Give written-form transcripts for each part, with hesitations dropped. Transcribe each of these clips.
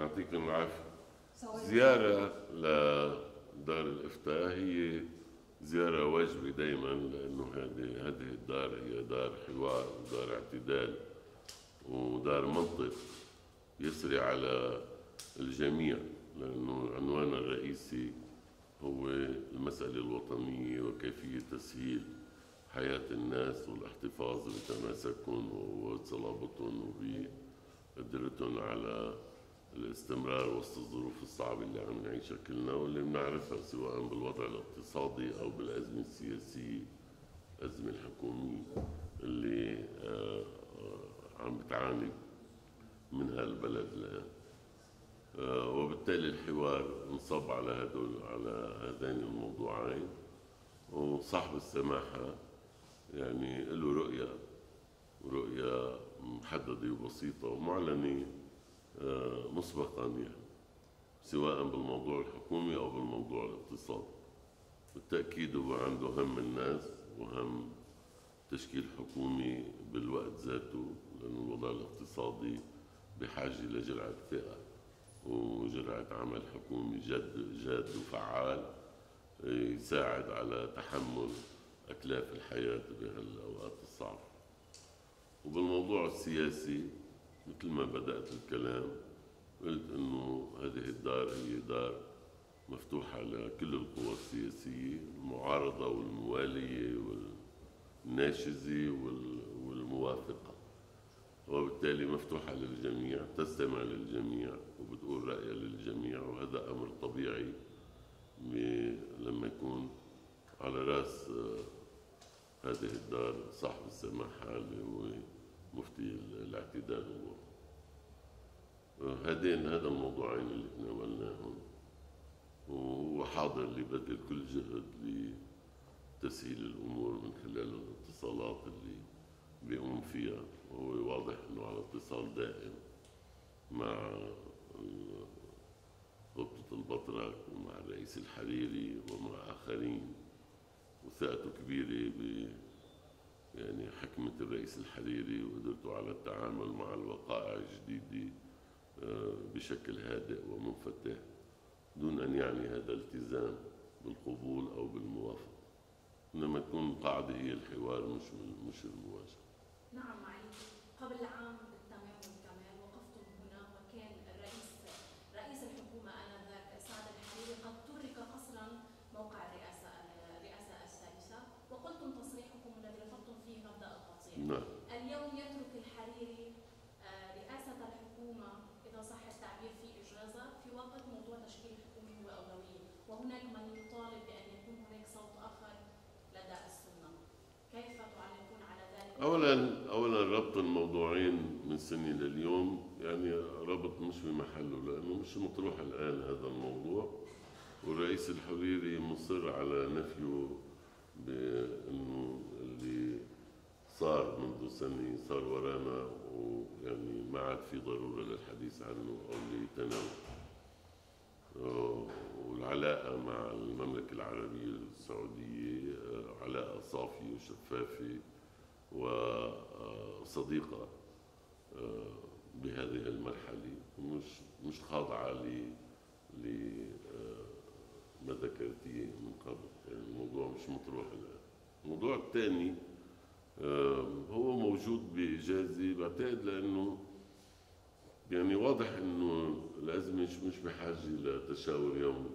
يعطيكم العافية. زيارة لدار الإفتاء هي زيارة واجبة دائما، لأنه هذه الدار هي دار حوار ودار اعتدال ودار منطق يسري على الجميع، لأنه عنواننا الرئيسي هو المسألة الوطنية وكيفية تسهيل حياة الناس والاحتفاظ بتماسكهم وصلابتهم وبقدرتهم على الاستمرار وسط الظروف الصعبة اللي عم نعيشها كلنا واللي بنعرفها، سواء بالوضع الاقتصادي أو بالأزمة السياسية، الأزمة الحكومية اللي عم بتعاني منها البلد الآن. وبالتالي الحوار انصب على هذين الموضوعين، وصاحب السماحة يعني له رؤية محددة وبسيطة ومعلنة مسبقا، يعني سواء بالموضوع الحكومي أو بالموضوع الاقتصادي. بالتأكيد هو عنده هم الناس وهم تشكيل حكومي بالوقت ذاته، لأن الوضع الاقتصادي بحاجة لجرعة ثقة وجرعة عمل حكومي جاد وفعال يساعد على تحمل أكلاف الحياة بهالأوقات الصعبة. وبالموضوع السياسي مثل ما بدأت الكلام قلت إنه هذه الدار هي دار مفتوحة لكل القوى السياسية، المعارضة والموالية والناشزة والموافقة، وبالتالي مفتوحة للجميع، تستمع للجميع وبتقول رأيها للجميع، وهذا أمر طبيعي لما يكون على رأس هذه الدار صاحب السماحة اللي هو مفتي الاعتدال الوطني. هذا الموضوعين اللي تناولناهم، وهو حاضر لبذل كل جهد لتسهيل الأمور من خلال الاتصالات اللي بيقوم فيها، وهو واضح أنه على اتصال دائم مع غبطة البطرك ومع الرئيس الحريري ومع آخرين، وثقته كبيرة يعني حكمة الرئيس الحريري وقدرته على التعامل مع الوقائع الجديدة بشكل هادئ ومنفتح، دون أن يعني هذا التزام بالقبول أو بالموافقة، إنما تكون القاعدة هي الحوار مش المواجهة. نعم معي. قبل عام بالتمام والكمال وقفتم هنا، وكان رئيس الحكومة آنذاك سعد الحريري قد ترك قصرا موقع الرئاسة السادسة، وقلتم تصريحكم الذي رفضتم فيه مبدأ التقصير. نعم. اليوم يترك الحريري رئاسة الحكومة، إذا صح التعبير، في إجازة في وقت موضوع تشكيل الحكومة هو أولوية، وهناك من يطالب بأن يكون هناك صوت آخر لدى السنة. كيف تعلقون على ذلك؟ أولا ربط الموضوعين من سنة لليوم يعني ربط مش في محله، لأنه مش مطروح الآن هذا الموضوع، والرئيس الحريري مصر على نفيه بأنه اللي صار منذ سنة صار ورانا، ويعني ما عاد في ضرورة للحديث عنه أو لتناوله. والعلاقة مع المملكة العربية السعودية علاقة صافية وشفافة وصديقة بهذه المرحلة، مش خاضعة ما ذكرتيه من قبل، يعني الموضوع مش مطروح الآن. الموضوع الثاني هو موجود بإجازة، بعتقد لأنه يعني واضح إنه الأزمة مش بحاجة لتشاور يومي،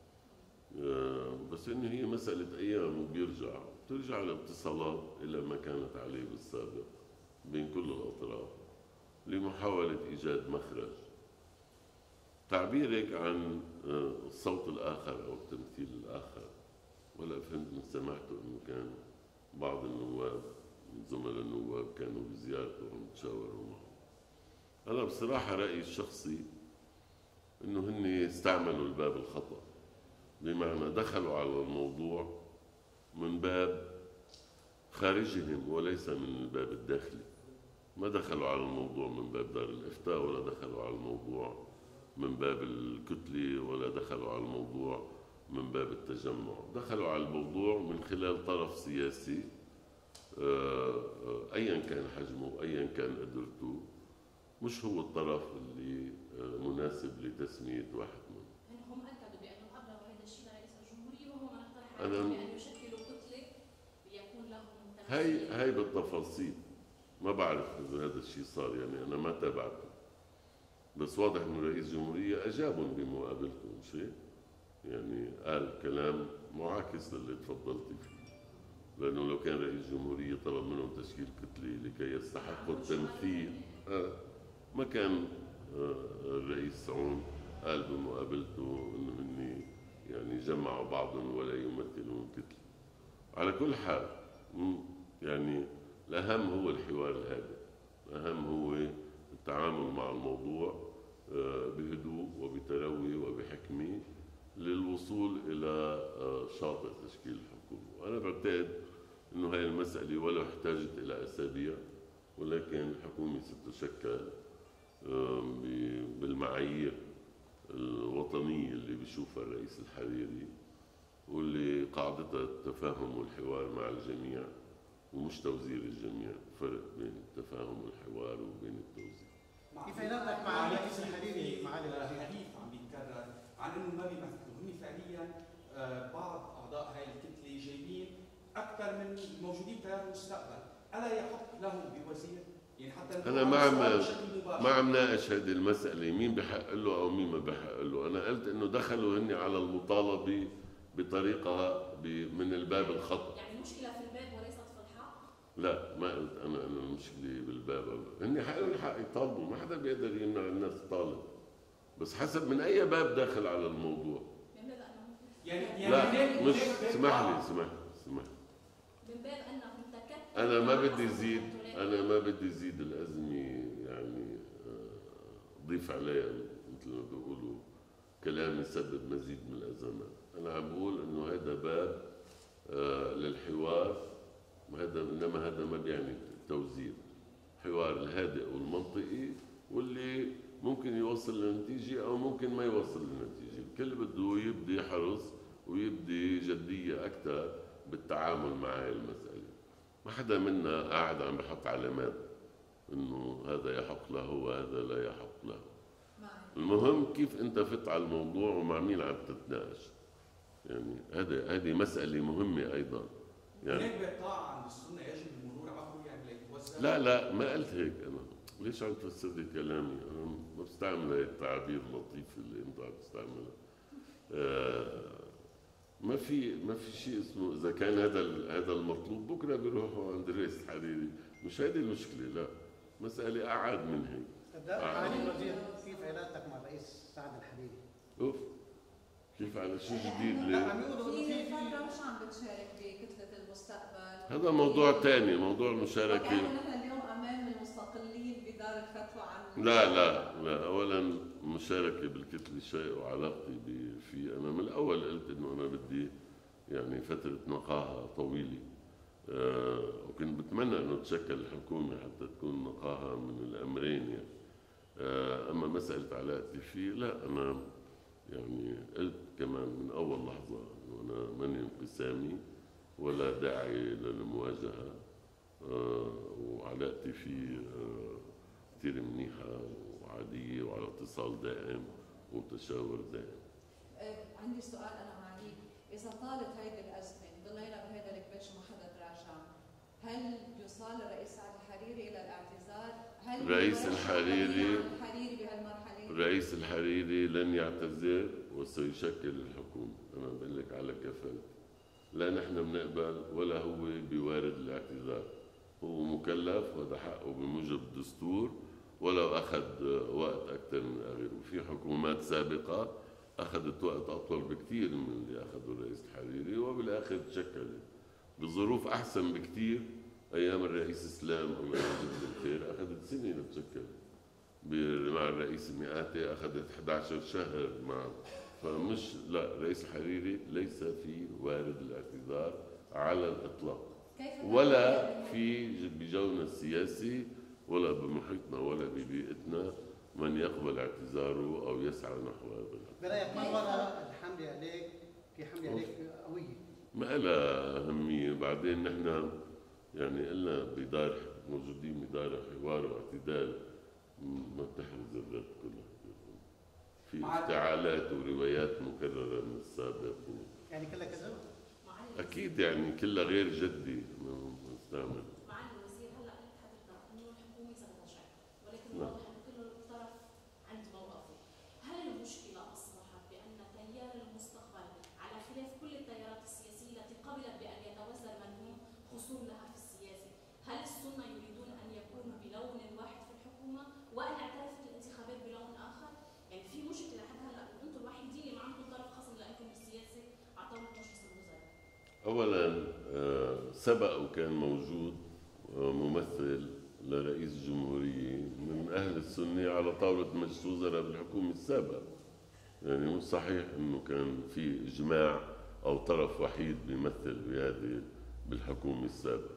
بس إنه هي مسألة أيام بترجع الاتصالات إلى ما كانت عليه بالسابق بين كل الأطراف لمحاولة إيجاد مخرج. تعبيرك عن الصوت الآخر أو التمثيل الآخر، ولا فهمت من سمعته إنه كان بعض النواب زملاء النواب كانوا بزيارته وعم يتشاوروا معه. أنا بصراحة رأيي الشخصي إنه هن استعملوا الباب الخطأ، بمعنى دخلوا على الموضوع من باب خارجهم وليس من الباب الداخلي. ما دخلوا على الموضوع من باب دار الإفتاء، ولا دخلوا على الموضوع من باب الكتلة، ولا دخلوا على الموضوع من باب التجمع. دخلوا على الموضوع من خلال طرف سياسي أيا كان حجمه أيا كان قدرته، مش هو الطرف اللي مناسب المناسب لتسمية واحد منهم. هم أكدوا بأنه أبلغوا هذا الشيء لرئيس الجمهورية وهو من اقترح أنا عليهم بأن يشكلوا كتلة ليكون لهم هاي بالتفاصيل ما بعرف إذا هذا الشيء صار، يعني أنا ما تابعته، بس واضح إنه رئيس الجمهورية أجابهم بمقابلته، مش هيك؟ يعني قال كلام معاكس للي تفضلتي فيه، لأنه لو كان رئيس الجمهورية طلب منهم تشكيل كتلة لكي يستحقوا التمثيل ما كان الرئيس سعود قال بمقابلته إنه هن يعني جمعوا بعضهم ولا يمثلون كتلة. على كل حال يعني الأهم هو الحوار الهادئ، الأهم هو التعامل مع الموضوع بهدوء وبتروي وبحكمة للوصول إلى شاطئ تشكيل الحكومة. وأنا بعتقد إنه هاي المسألة ولو احتاجت إلى أسابيع، ولكن الحكومة ستشكل بالمعايير الوطنية اللي بيشوفها الرئيس الحريري، واللي قاعدتها التفاهم والحوار مع الجميع ومش توزير الجميع، فرق بين التفاهم والحوار وبين التوزيع. كيف علاقتك مع الرئيس الحريري معالي الوزير؟ حديث عم بيتكرر عن انه ما بيمثلوا، هم فعليا بعض اعضاء هاي الكتله جايبين اكثر من موجودين تيار المستقبل، الا يحق لهم بوزير؟ يعني حتى انا ما عم ناقش هذه المساله مين بحق له او مين ما بحق له، انا قلت انه دخلوا هن على المطالبه بطريقه من الباب الخطأ. يعني المشكله في الباب وليست في الحق؟ لا ما قلت انا انه المشكله بالباب، هن حقهم الحق يطالبوا، ما حدا بيقدر يمنع الناس تطالب، بس حسب من اي باب داخل على الموضوع. يعني لا مش اسمح لي من باب انهم تكتلوا. انا ما بدي زيد الازمه، يعني ضيف عليها مثل ما بيقولوا كلام يسبب مزيد من الازمات. انا عم بقول انه هذا باب للحوار، انما هذا ما بيعني توزيع. الحوار الهادئ والمنطقي واللي ممكن يوصل لنتيجه او ممكن ما يوصل لنتيجه، الكل بده يبدي حرص ويبدي جديه اكثر بالتعامل مع هاي المساله. ما حدا منا قاعد عم بحط علامات انه هذا يحق له وهذا لا يحق له. المهم كيف انت فت على الموضوع ومع مين عم تتناقش. يعني هذه مساله مهمه ايضا. يعني هناك بقطاع عند السنه يجب المرور عبره، يعني ليتوزع. لا ما قلت هيك انا. ليش عم تفسر لي كلامي؟ انا ما بستعمل هي التعابير اللطيفه اللي انت عم تستعملها. ما في شيء اسمه اذا كان هذا المطلوب بكره بيروحوا عند الرئيس الحريري، مش هذه المشكله، لا مساله اعاد من هيك. معالي الوزير كيف علاقتك مع الرئيس سعد الحريري؟ اوف كيف على شو جديد لا ليه؟ عم يقولوا في فترة مش عم بتشارك بكتلة المستقبل. هذا موضوع ثاني، موضوع المشاركه. وكأنه نحن اليوم امام المستقلين بدار الفتوى عن لا اولا المشاركه بالكتله شيء وعلاقتي فيه انا من الاول قلت انه انا بدي يعني فتره نقاهه طويله، وكنت بتمنى انه تشكل الحكومه حتى تكون نقاهه من الامرين يعني. اما مساله علاقتي فيه لا، انا يعني قلت كمان من اول لحظه انه انا ماني انقسامي ولا داعي للمواجهه، وعلاقتي فيه كثير منيحة وعادية وعلى اتصال دائم وتشاور دائم. عندي سؤال أنا معاليك، إذا طالت هيدي الأزمة ضلينا بهذا الكبش وما حدا تراجع، هل يوصل الرئيس سعد الحريري إلى الاعتذار؟ هل الرئيس الحريري لن يعتذر وسيشكل الحكومة، أنا بقول لك على كفالة. لا نحن بنقبل ولا هو بوارد الاعتذار، هو مكلف وهذا حقه بموجب الدستور، ولو أخذ وقت أكثر من غيره. وفي حكومات سابقة أخذت وقت أطول بكثير من اللي أخذه الرئيس الحريري وبالآخر تشكلت بظروف أحسن بكثير. أيام الرئيس سلام الله يجزيه بالخير أخذت سنة لتشكل، مع الرئيس مئاتي أخذت 11 شهر فمش لا، الرئيس الحريري ليس في وارد الاعتذار على الإطلاق، ولا بجونا السياسي ولا بمحيطنا ولا ببيئتنا من يقبل اعتذاره او يسعى نحو هذا. برايك ما وراء الحمله عليك كحمله عليك قويه؟ ما لها اهميه، بعدين نحن يعني قلنا موجودين بدار حوار واعتدال، ما بتحرز الذات كلها. في افتعالات وروايات مكررة من السابق يعني كلها كذب؟ معالي أكيد يعني كلها غير جدي نستعمل. معالي الوزير هلا قلت حضرتك انه الحكومه ستنجح، ولكن نعم. واضح انه كل طرف عند موقفه. هل المشكله اصبحت بان تيار المستقبل على خلاف كل التيارات السياسيه التي قبلت بان يتوزر من هم خصوم لها في السياسه؟ هل السنه يريدون ان يكونوا بلون واحد في الحكومه وان اعترفت الانتخابات بلون اخر؟ يعني في مشكله لحد هلا وانتم الوحيدين اللي ما عندكم طرف خصم لكم بالسياسه على طاوله مجلس الوزراء. أولا سبق وكان موجود ممثل لرئيس الجمهورية من أهل السنة على طاولة مجلس الوزراء بالحكومة السابقة. يعني مش صحيح إنه كان في إجماع أو طرف وحيد بيمثل بهذه بالحكومة السابقة.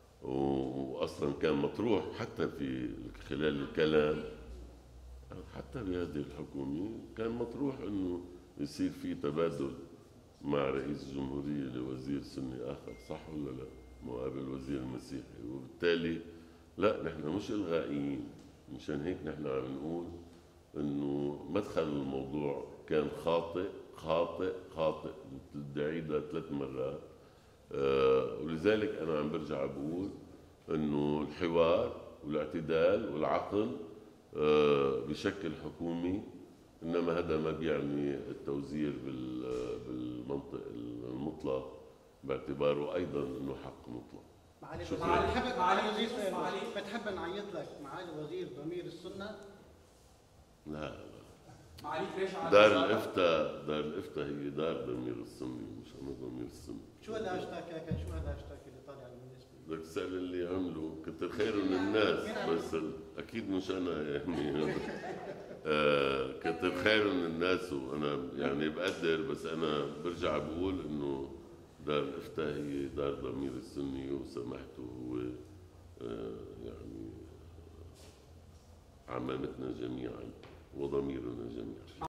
وأصلا كان مطروح حتى في خلال الكلام، حتى بهذه الحكومة كان مطروح إنه يصير في تبادل مع رئيس الجمهورية لوزير سني آخر، صح ولا لا؟ مقابل وزير مسيحي، وبالتالي لا نحن مش إلغائيين. مشان هيك نحن عم نقول إنه مدخل الموضوع كان خاطئ خاطئ خاطئ، بدي أعيدها 3 مرات. ولذلك أنا عم برجع بقول إنه الحوار والاعتدال والعقل بشكل حكومي، إنما هذا ما بيعني التوزير بالمنطق المطلق، باعتباره أيضا إنه حق مطلق. معالي شكراً. الوزير معالي الوزير بتحب نعيط لك معالي الوزير ضمير السنة؟ لا معاليك راجع دار الإفتاء هي دار ضمير السني، مش أنا ضمير السني. شو الهاشتاج شو هذا الهاشتاج اللي طالع بالنسبة؟ بدك تسأل اللي عملوا، كتر خيرهم الناس، بس أكيد مش أنا يعني كتر خيرهم الناس، وأنا يعني بقدر، بس أنا برجع بقول إنه دار الإفتاء هي دار ضمير السني، وسمحته هو يعني عمامتنا جميعا وضميرنا جميعا.